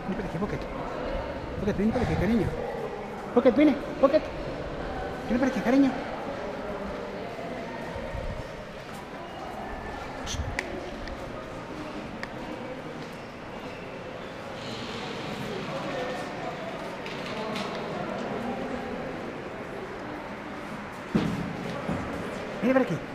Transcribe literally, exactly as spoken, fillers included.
Ven para aquí, Pocket. Pocket, ven para aquí, cariño. Pocket, viene, Pocket. Ven para aquí, cariño. Ven para aquí.